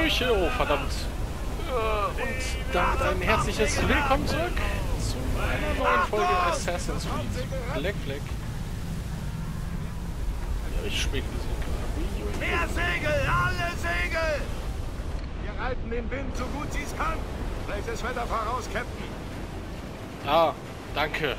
Hallöchen, oh verdammt. Und damit ein herzliches Willkommen zurück zu einer neuen Folge Assassin's Creed Black Flag. Ja, ich spät gesehen. Mehr Segel! Alle Segel! Wir reiten den Wind so gut sie es kann. Schlechtes Wetter voraus, Captain. Ah, danke.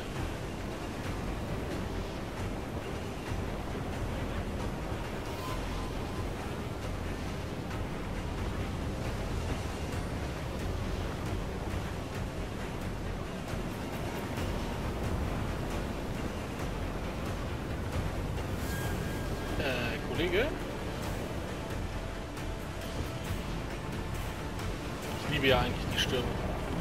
Kollege? Ich liebe ja eigentlich die Stürme.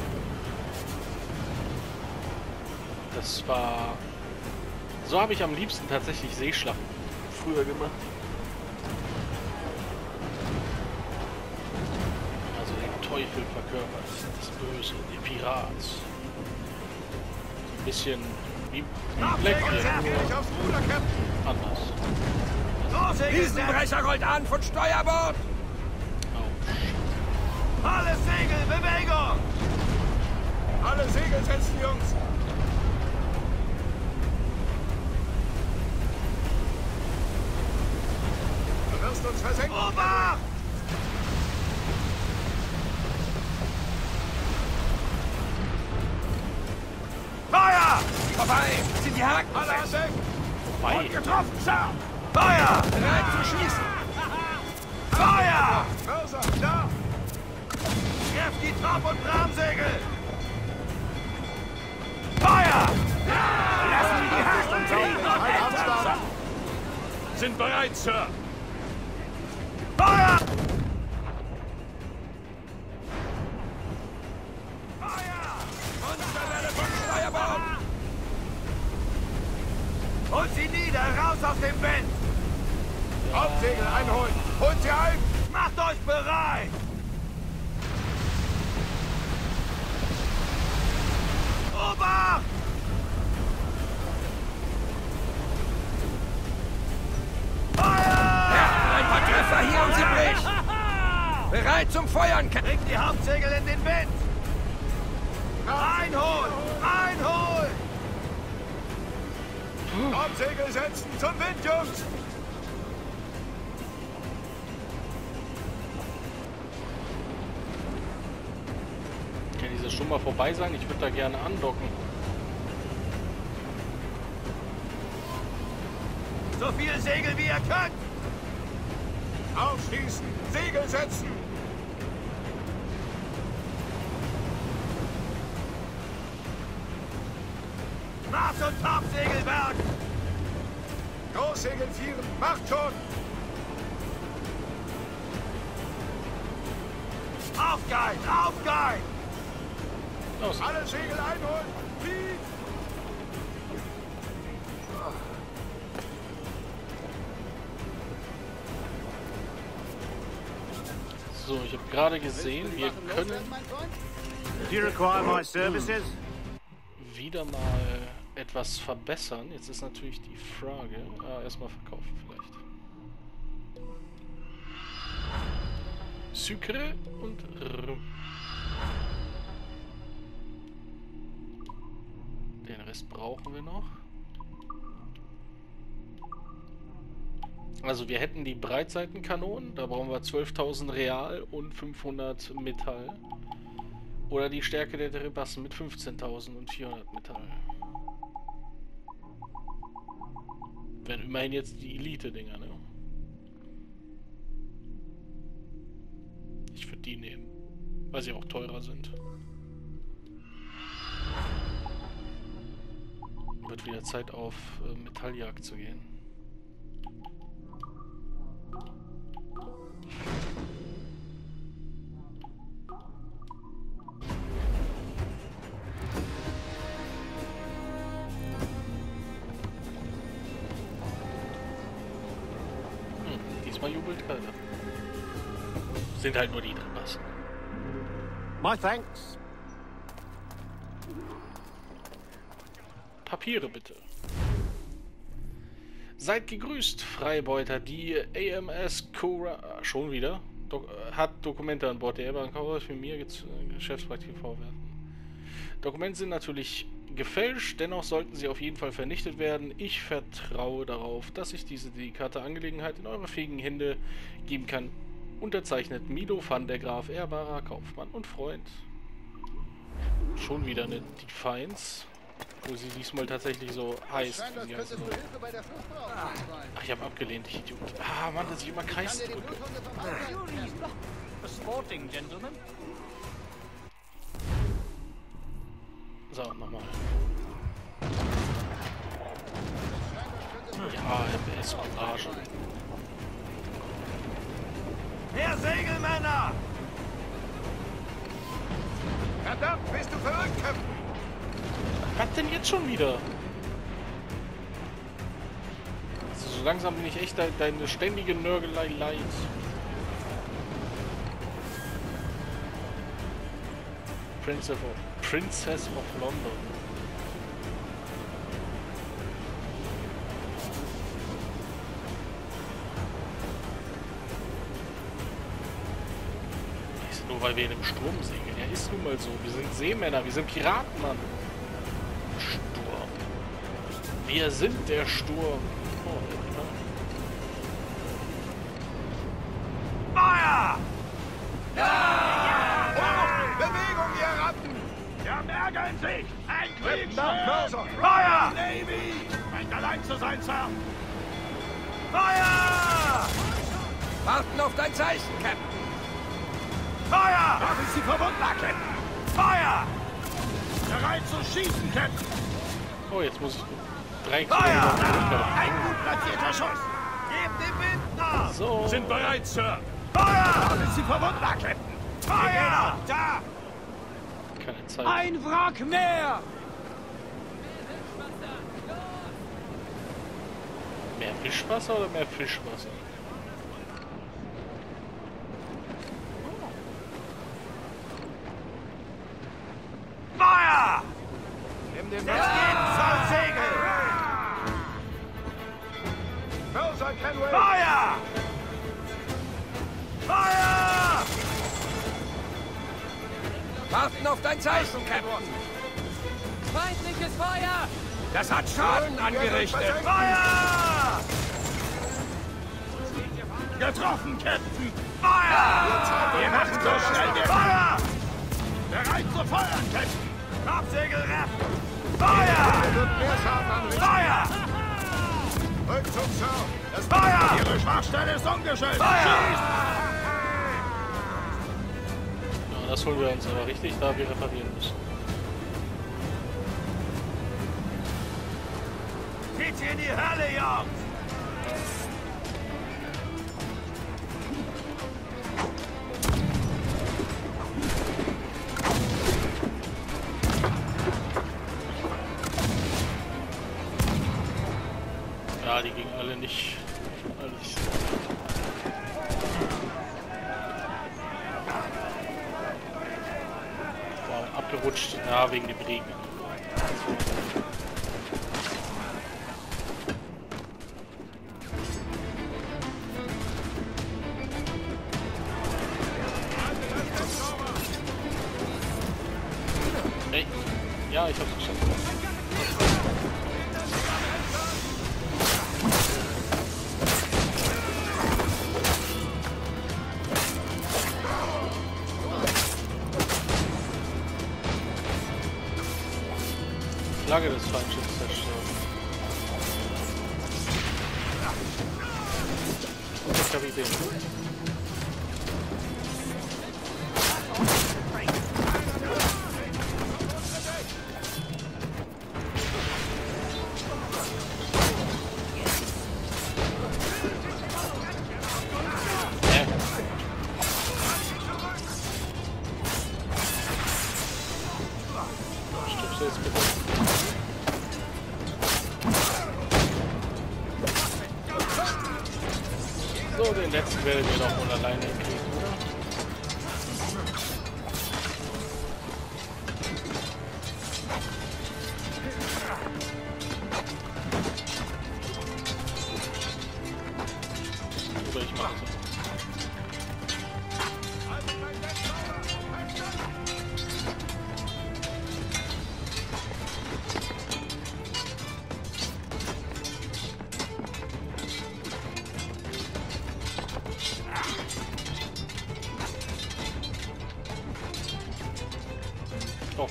Das war... So habe ich am liebsten tatsächlich Seeschlachten früher gemacht. Also den Teufel verkörpert, das Böse, den Pirat. Ein bisschen wie Black Flag, nur anders. Riesenbrecher rollt an von Steuerbord! Oh. Alle Segel, Bewegung! Alle Segel setzen, Jungs! Du wirst uns versenken! Obacht! Feuer! Vorbei! Sind die Haken! Alle an Deck! Vorbei! Und getroffen, Sir! Feuer! Bereit zu schießen! Feuer! Mörser, da! Trefft die Trab- und Bramsegel! Feuer! Lassen Sie die Haken ziehen! Sind bereit, Sir! Feuer! Feuer! Monsterwelle vom Steuerbord! Holt sie nieder, raus aus dem Wind! Hauptsegel einholen! Holt sie ein! Macht euch bereit! Obacht! Feuer! Ja, ein paar Treffer hier und sie bricht! Bereit zum Feuern! Bringt die Hauptsegel in den Wind! Einholen! Einholen! Hauptsegel setzen zum Wind, Jungs! Kann dieses schon mal vorbei sein? Ich würde da gerne andocken. So viele Segel wie ihr könnt! Aufschließen! Segel setzen! Mars- und Topsegelwerk! Großsegel vieren! Macht schon! Aufgeil! Aufgeil! Los. Alle Segel einholen! Tief! So, ich habe gerade gesehen, wir können Do you require my services? wieder mal etwas verbessern. Jetzt ist natürlich die Frage... erstmal verkaufen vielleicht. Sucre und Rum. Den Rest brauchen wir noch. Also wir hätten die Breitseitenkanonen, da brauchen wir 12.000 Real und 500 Metall. Oder die Stärke der Trebassen mit 15.000 und 400 Metall. Wären immerhin jetzt die Elite-Dinger, ne? Ich würde die nehmen, weil sie auch teurer sind. Wird wieder Zeit auf Metalljagd zu gehen. Diesmal jubelt keiner. Sind halt nur die Trebassen. My thanks. Papiere bitte. Seid gegrüßt, Freibeuter. Die AMS Cora... Schon wieder? hat Dokumente an Bord. Der Airborne Cowboy für mir Geschäftspraktik vorwerfen. Dokumente sind natürlich gefälscht, dennoch sollten sie auf jeden Fall vernichtet werden. Ich vertraue darauf, dass ich diese delikate Angelegenheit in eure fähigen Hände geben kann. Unterzeichnet Milo van der Graaf, ehrbarer Kaufmann und Freund. Schon wieder eine Defiance, wo sie diesmal tatsächlich so heißt. Ach, ich habe abgelehnt, ich Idiot. Ah, Mann, dass ich immer Kreis drücke. Sporting, gentlemen. So, nochmal. Ja, MBS Courage. Mehr Segelmänner! Verdammt, bist du verrückt, Captain? Was denn jetzt schon wieder? Also so langsam bin ich echt deine ständige Nörgelei leid. Princess of London. Ist nur weil wir in einem Sturm segeln. Ja, ist nun mal so. Wir sind Seemänner, wir sind Piraten, Mann. Sturm. Wir sind der Sturm. Oh, Feuer! Ja! Oh, Bewegung, ihr Ratten! Wir haben Ärger in Sicht! Ein Kriegsschiff! Feuer! Navy! Scheint allein zu sein, Sir! Feuer! Warten auf dein Zeichen, Captain. Feuer! Haben Sie verwundbar, Captain! Feuer! Bereit zu schießen, Captain! oh, jetzt muss ich 3 Feuer! Kilometer. Ein gut platzierter Schuss! Gebt dem Wind nach! So. Sind bereit, Sir! Feuer! Haben Sie verwundbar, Captain! Feuer! Da! Keine Zeit. Ein Wrack mehr! Mehr Fischwasser oder mehr Fischwasser? Feuer! Nimm den Jetzt geht's voll Segel! Feuer! Feuer! Warten auf dein Zeichen, Captain. Feindliches Feuer! Das hat Schaden angerichtet! Feuer! Getroffen, Captain! Feuer! Wir machen so schnell wir Feuer! Bereit zu feuern, Captain! Grabsegel retten! Feuer! Feuer! Rückzug, Sir! Das Feuer! Ihre Schwachstelle ist ungeschützt! Feuer! Ja, das holen wir uns aber richtig, da wir reparieren müssen. Zieht sie in die Hölle, Jungs! Ja, die gingen alle nicht. Alles. War abgerutscht. Ja, wegen dem Regen. Hey. Ja, ich hab's geschafft. Flagge des Feindschiffs zerstören. Der Kapitän. Stirbst du jetzt bitte? So, den letzten werdet ihr doch wohl alleine hinkriegen, oder? Oder ich mache es. Oh.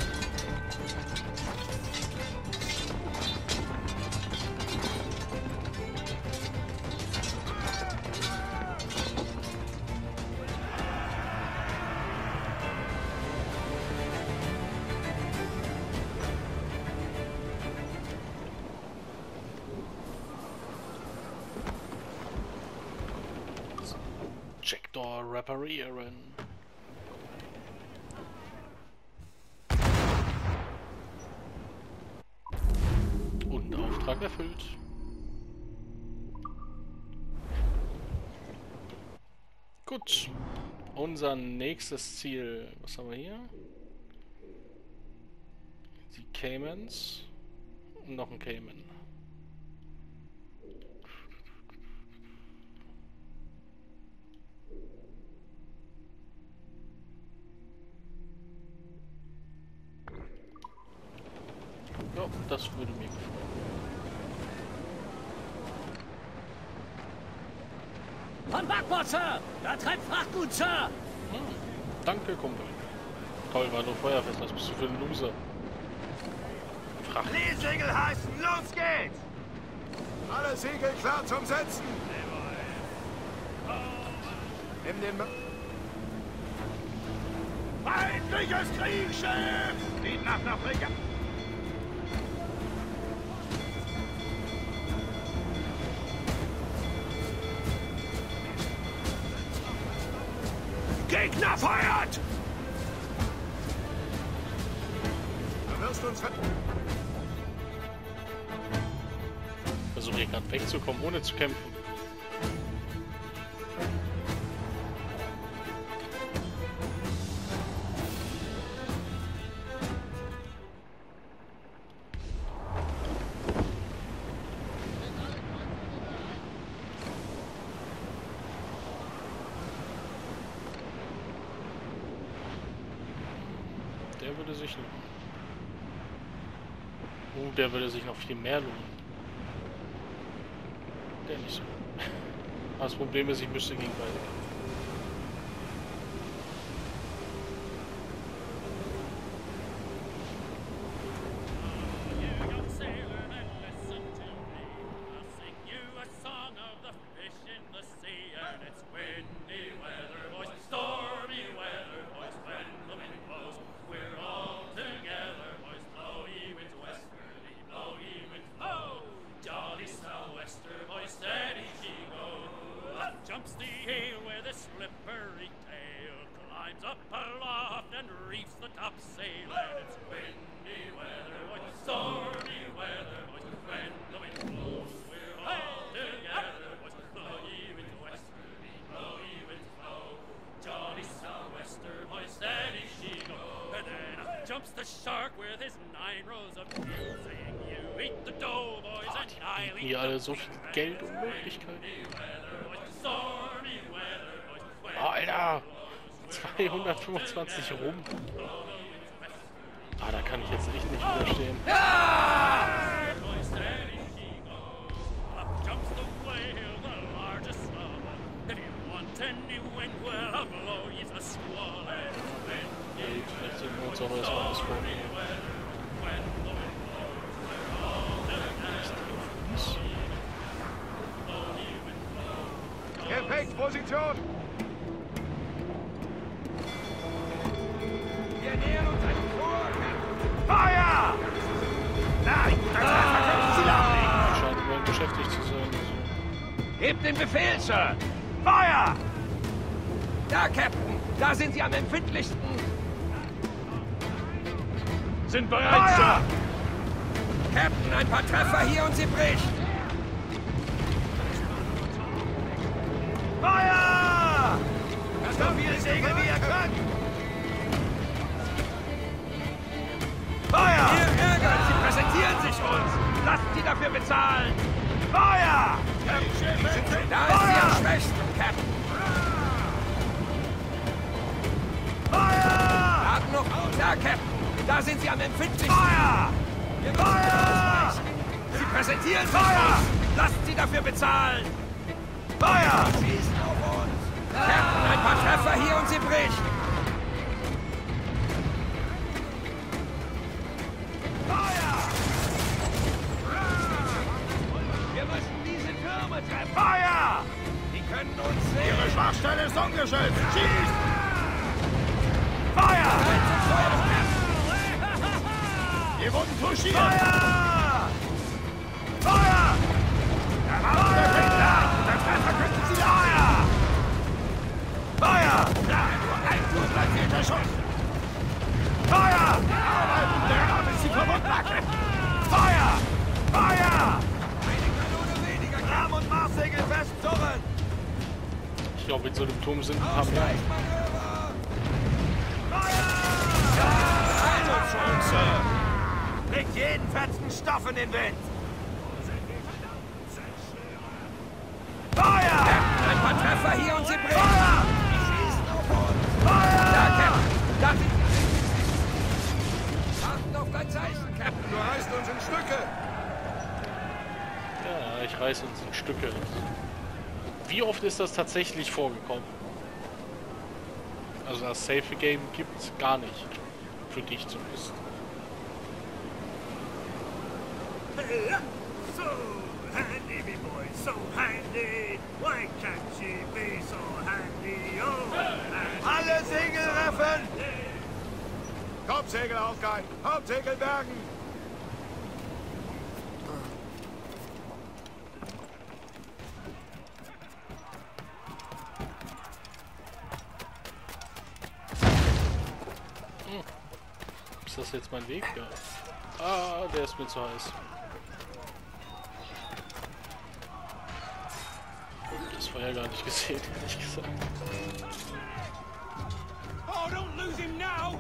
Jackdaw reparieren. Und Auftrag erfüllt. Gut. Unser nächstes Ziel. Was haben wir hier? Die Caymans. Und noch ein Cayman. Ja, das würde mir gefallen. Von Backbord, Sir! Da treibt Frachtgut, Sir! Danke, Kumpel. Toll, war nur Feuerfest. Was bist du für ein Loser? Fracht. Leesegel heißen, los geht's! Alle Segel klar zum Setzen! Nimm den... Feindliches Kriegsschiff! Sieht nach Afrika! Gegner feuert! Du wirst uns Versuche hier gerade wegzukommen, ohne zu kämpfen. Der würde sich lohnen. Der würde sich noch viel mehr lohnen. Der nicht so. Das Problem ist, ich müsste gegen beide kämpfen. Jumps the air with a slippery tail, climbs up aloft and reefs the topsail, and it's windy weather, boys, stormy weather, boys, when the wind blows, we're all together, boys, blow ye winds westerly, blow ye winds blow, jolly sou'wester, boys, steady she go, and then up jumps the shark with his 9 rows of teeth, saying, you eat the dough, boys, and I'll eat Hier alle the so viel Geld und Möglichkeiten. stormy weather, boys, when Oh, Alter! 225 rum. Ah, da kann ich jetzt echt nicht widerstehen. boys, steady she goes. Up jumps the whale, the largest of all. If you want any wind, well, I'll blow you a squall. And when Ey, vielleicht sollten wir uns auch erstmal ausprobieren. Gefechtsposition! Wir nähern uns einem Tor, Captain. Feuer! Nein, das Wasser können Sie nachlegen! Scheint wohl beschäftigt zu sein. Also. Gebt den Befehl, Sir! Feuer! Da, Captain! Da sind Sie am empfindlichsten! Sind bereit, Sir! Captain, ein paar Treffer hier und sie bricht! Feuer! So viele Segel wie ihr könnt! Feuer! Ihr ärgert, sie präsentieren sich uns! Lasst sie dafür bezahlen! Feuer! Da ist sie am schwächsten, Captain! Feuer! Hart noch! Da, Captain! Da sind sie am empfindlichsten! Feuer! Wir müssen Feuer! ausweichen. Sie präsentieren sich Feuer! uns! Lasst sie dafür bezahlen! Feuer! Schießen auf uns! Captain, ein paar Treffer hier und sie bricht! Stelle ist ungeschützt! Schießt! Feuer! Wir wurden touchiert! Feuer! Feuer! Der Mann fängt an! Der Treffer könnte sie Feuer! Feuer! Ja, nur ein platzierter Schuss! Feuer! Der Arm ist sie verwundbacke! Feuer! Feuer! Eine Kanone weniger! Kram und Marssegel festzurren! Ich glaube, in so einem Turm sind ein paar mehr. Legt jeden fetzen Stoff in den Wind! Feuer! Ein paar Treffer hier und sie brechen! Feuer! Die schießen auf uns! Feuer! Da, Captain! Da sind sie! Warten auf dein Zeichen, Captain! Du reißt uns in Stücke! Ja, ich reiß uns in Stücke. Wie oft ist das tatsächlich vorgekommen? Also das Safe Game gibt's gar nicht. Für dich zumindest. So handy, me boy, so handy. Why can't she be so handy? Oh, handy. Alle Segel reffen! Hauptsegel aufgehalten! Hauptsegel bergen! Ist das jetzt mein Weg? Ja. Ah, der ist mir zu heiß. Das Feuer gar nicht gesehen, ehrlich gesagt. Oh, don't lose him now!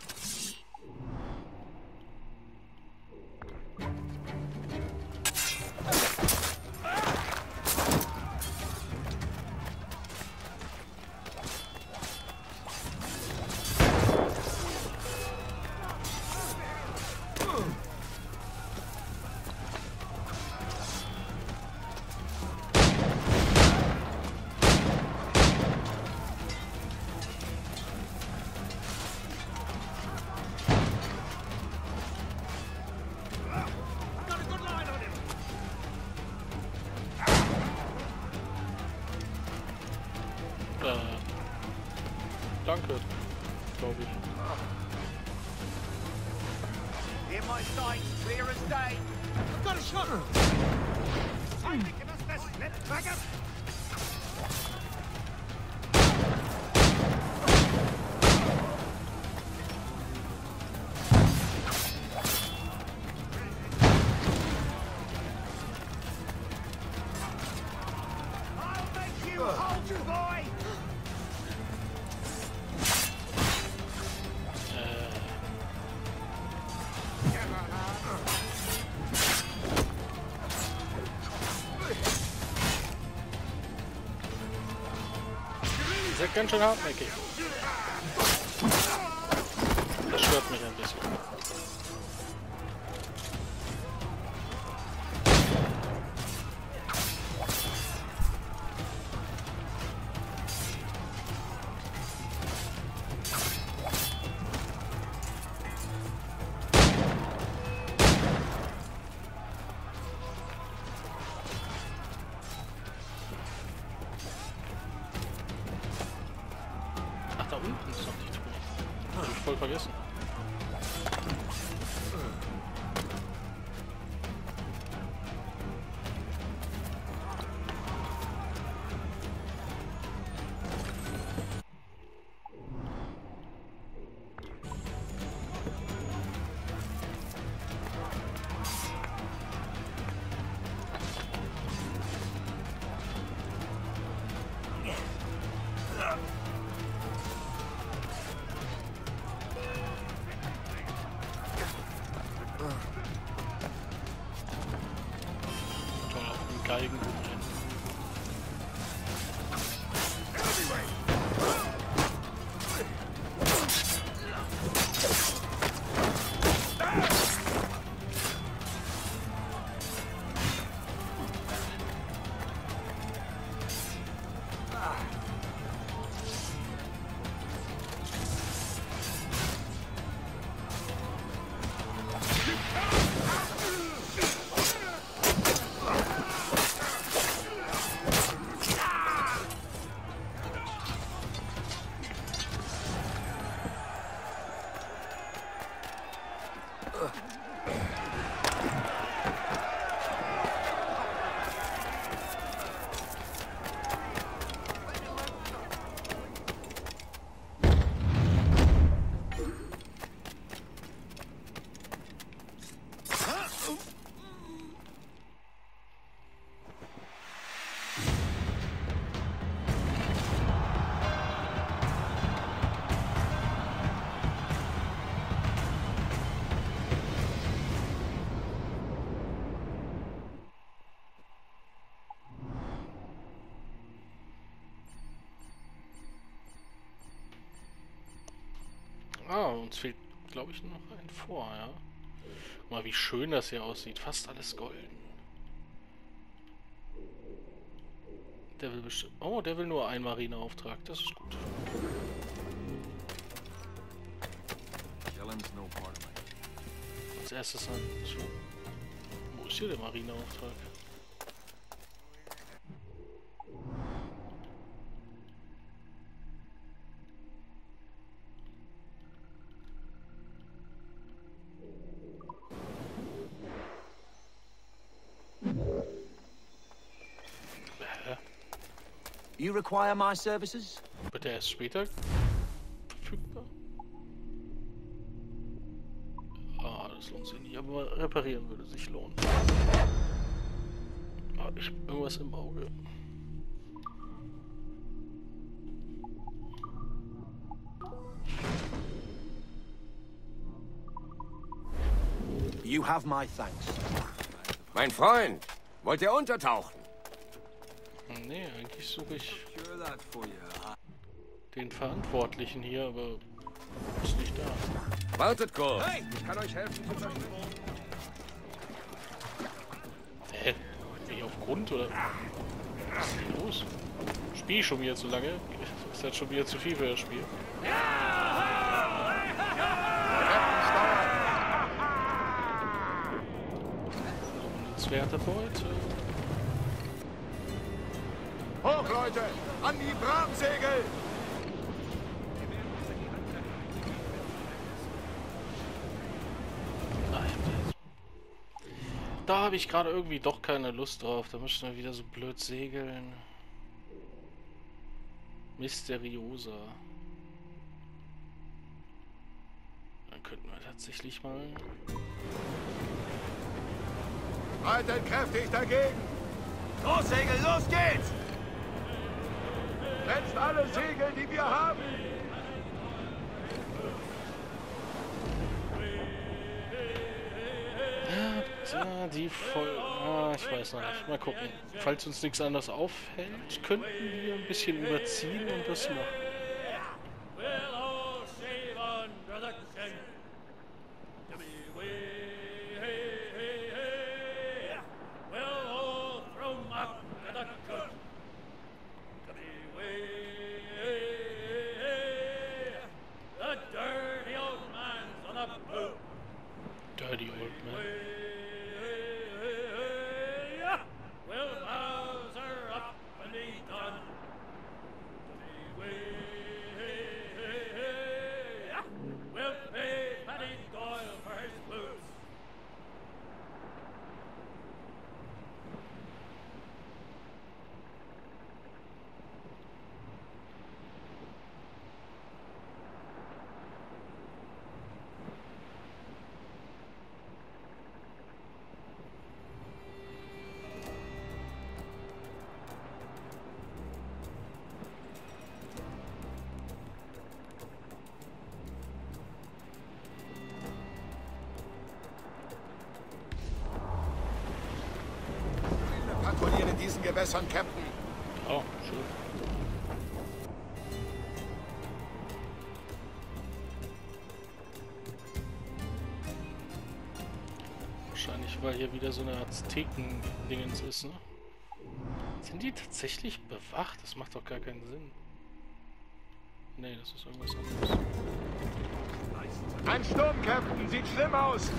Danke, glaube ich. Here my sights, clear as day! I've got a shot! I'm making us this slip, faggot! I'll make you hold your boy! Ihr seid ganz schön hartnäckig. Das stört mich ein bisschen. Da unten ist noch die Truhe. Hab ich voll vergessen. Toll, auf dem Geigen rumrennen. Ah, uns fehlt, glaube ich, noch ein vor, ja. Guck mal, wie schön das hier aussieht. Fast alles golden. Der will bestimmt... Oh, der will nur einen Marineauftrag. Das ist gut. Als erstes an... So. Wo ist hier der Marineauftrag? You require my services? Wird der erst später verfügbar? Ah, das lohnt sich nicht, aber reparieren würde sich lohnen. Ah, ich hab irgendwas im Auge. You have my thanks. Mein Freund, wollt ihr untertauchen? Nee, eigentlich suche ich den Verantwortlichen hier, aber ist nicht da. Wartet kurz. Hey, ich kann euch helfen. Hä? Bin ich auf Grund, oder? Was ist denn los? Spiel schon wieder zu lange? Ist das schon wieder zu viel für das Spiel? Lohnenswerte Beute. Hoch, Leute! An die Bramsegel! Da habe ich gerade irgendwie doch keine Lust drauf. Da müssen wir wieder so blöd segeln. Mysteriosa. Dann könnten wir tatsächlich mal... Haltet kräftig dagegen! Los, Segel, los geht's! Setzt alle Segel, die wir haben! Ja, die voll... Ah, ich weiß noch nicht. Mal gucken. Falls uns nichts anderes auffällt, könnten wir ein bisschen überziehen und das machen. Dirty old man. Patrouillieren in diesen Gewässern, Captain. Oh, schön. Wahrscheinlich, weil hier wieder so eine Azteken-Dingens ist, ne? Sind die tatsächlich bewacht? Das macht doch gar keinen Sinn. Nee, das ist irgendwas anderes. Ein Sturm, Captain. Sieht schlimm aus.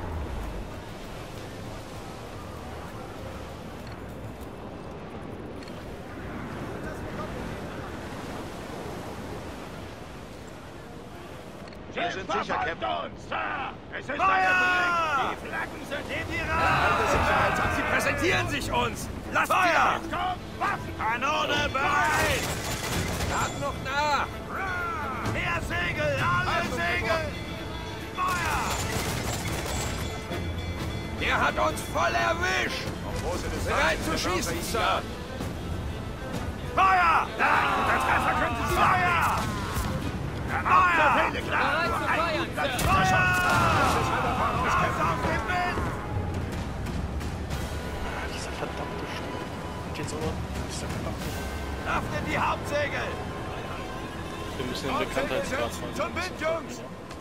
Wir sind sicher, Captain. Es ist Feuer! Die Flaggen sind in ihrer... Sie präsentieren sich uns! Lasst Feuer! Kanone bereit! Lad noch nach! Mehr Segel! Alle Segel! Feuer! Der hat uns voll erwischt! Bereit zu schießen, Sir! Feuer! Der Treffer könnte Sie Feuer! Feuer! Bereit zu feiern, Sir! Dieser verdammte Sturm. Und jetzt aber dieser verdammte Sturm. Kraft in die Hauptsegel! Wir müssen den Bekanntheitsgrad von... Zum Wind, Jungs!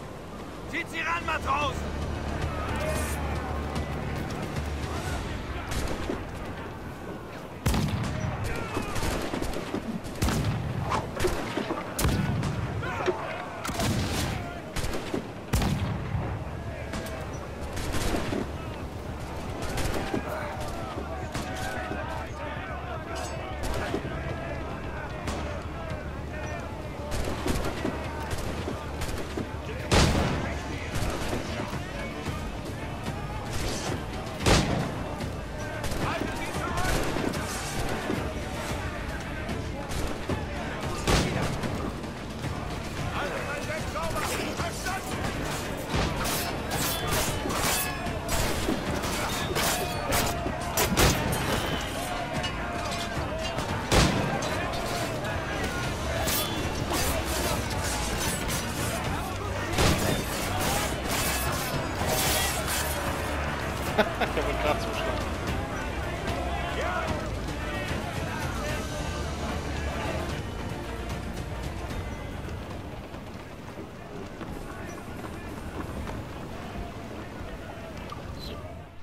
Zieht sie ran, Matrosen! Der wird gerade zuschlagen. So.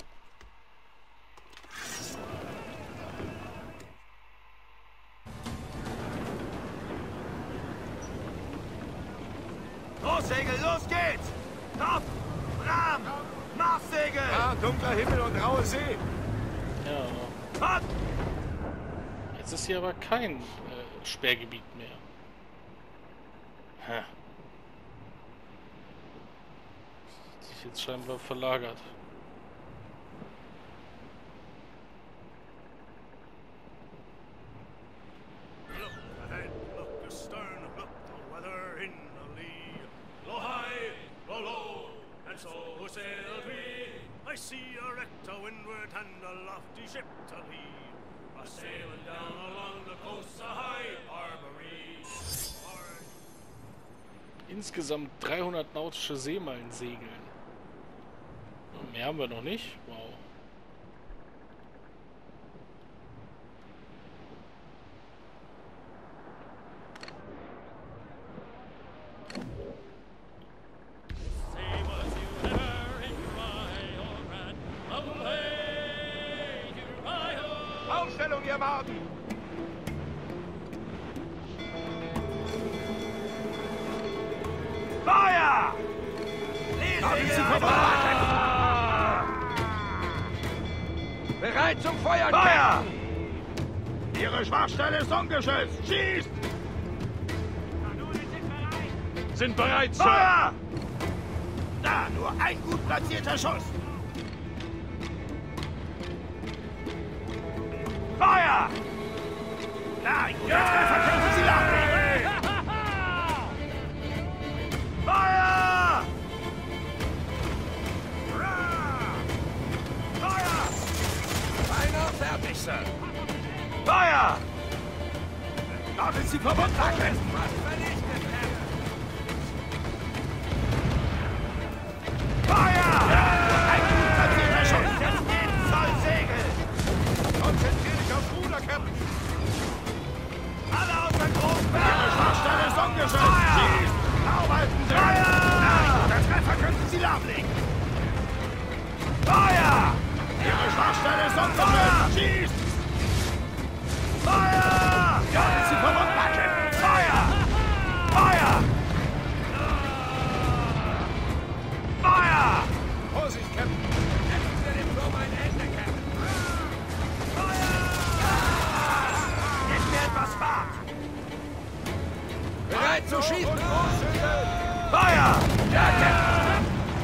Großsegel, los geht's! Top! Ram! Marssegel! Ja, dunkler Himmel und raue See. Ja. Top! Jetzt ist hier aber kein Sperrgebiet mehr. Hä. Hat sich jetzt scheinbar verlagert. Look ahead, look astern, look the weather in the lee. Blow high, blow low, and so sailed we. I see a wreck to windward and a lofty ship to lee. A sailing down along the coast of High Barbary. Insgesamt 300 nautische Seemeilen segeln. Mehr haben wir noch nicht. Wow. Say was you ever in Rye or Ran away to Rye. Aufstellung, ihr Wagen. Feuer! Haben Sie Leesegel! Bereit zum Feuern, Feuer! Ihre Schwachstelle ist ungeschützt. Schießt! Sind bereit, Sir. Feuer! Da, nur ein gut platzierter Schuss. Feuer! Da, guter Treffer könnten Sie laufen. Feuer! Feuer! Einer fertig, Sir. Feuer! Dort ist sie verbunden. Feuer! Ein gut platzierter Schuss. Jetzt geht's voll Segel. Konzentrier dich aufs Ruder, Captain. Alle auf den Großberg. Ihre Schwachstelle ist ungeschützt. Feuer! Schießt! Aufhalten, Sir. Feuer! Der Treffer könnten Sie lahmlegen. Feuer! Ihre Schwachstelle ist ungeschützt. Schießt! Feuer! Dort ist sie verbunden. Feuer! Feuer! Feuer! Vorsicht, Captain. Setzen Sie dem Turm ein Ende, Captain. Gib mir etwas Fahrt! Bereit zu schießen. Feuer! Ja, Captain!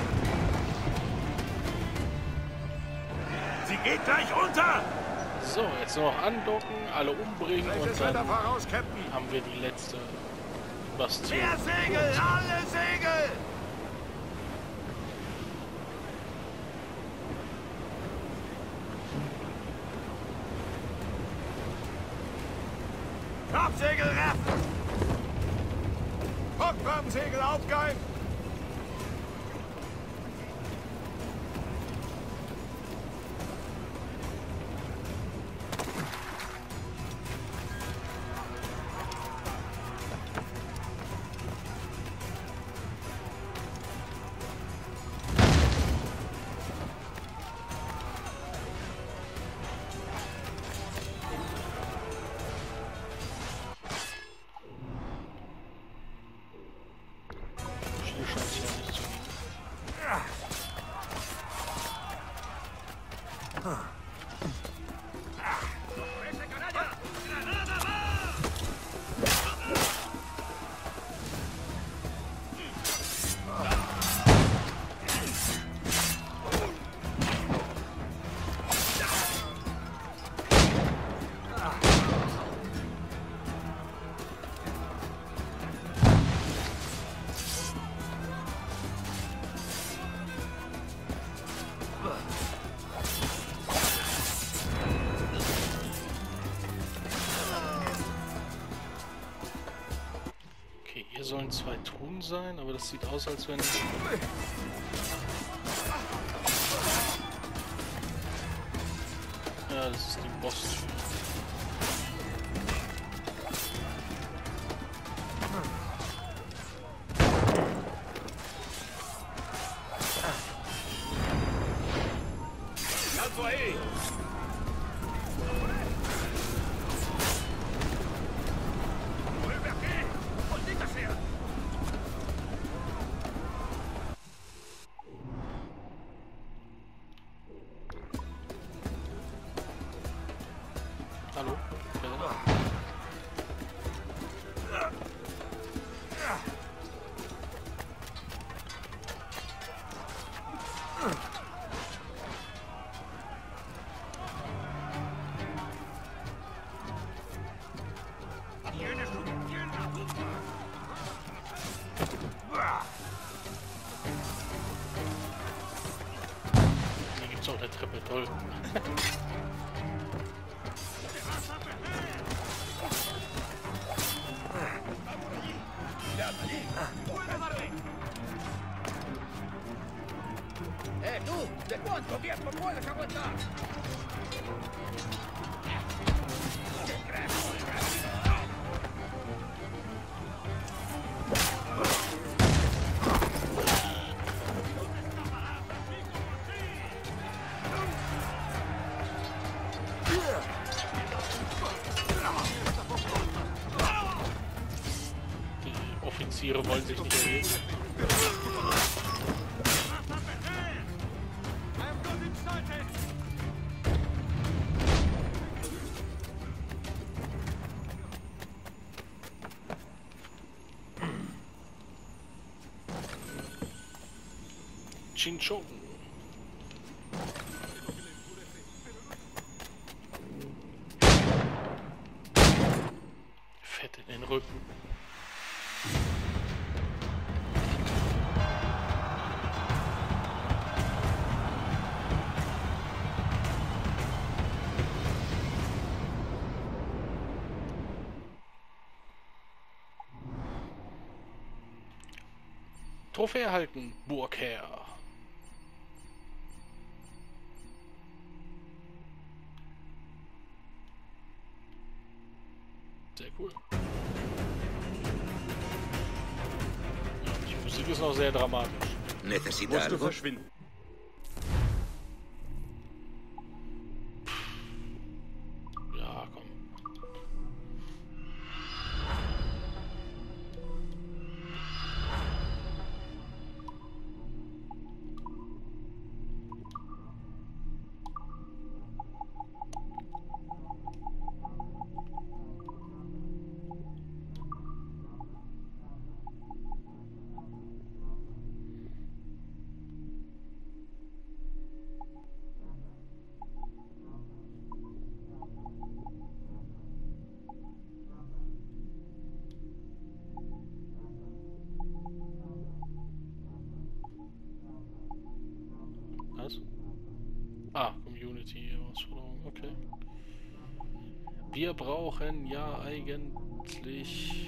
Sie geht gleich unter! So, jetzt nur noch andocken, alle umbringen und Welches dann Wetter voraus, Captain? haben wir die letzte Bastion. Mehr Segel! Alle Segel! Topsegel raffen! Bockwammensegel aufgeilen. Hier sollen 2 Truhen sein, aber das sieht aus, als wenn... Ja, das ist die Boss-Tür. Hallo? Hier gibt's auch eine Treppe, toll. Tu, ¿de cuánto tiempo puedes aguantar? Die Offiziere wollen sich nicht erheben. Chinchon. Fett in den Rücken. Trophäe erhalten, Burgherr. Sehr cool. Ja, die Musik ist noch sehr dramatisch. ¿Necesita Musst du algo? verschwinden. Ja, komm. Was? Ah, Community-Herausforderung, okay. Wir brauchen ja eigentlich...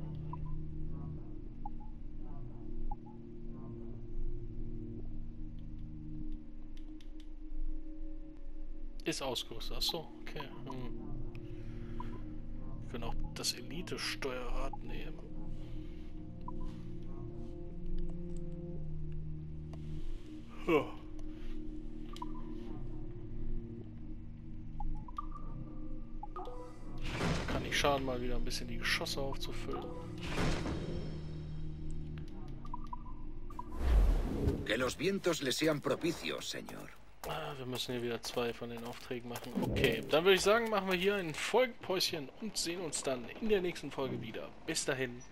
Ist ausgerüstet, achso, okay. Wir können auch das Elite-Steuerrad nehmen. Huh. Kann nicht schaden, mal wieder ein bisschen die Geschosse aufzufüllen. Que los vientos le sean propicios, señor. Ah, wir müssen hier wieder 2 von den Aufträgen machen. Okay, dann würde ich sagen, machen wir hier ein Folgenpäuschen und sehen uns dann in der nächsten Folge wieder. Bis dahin.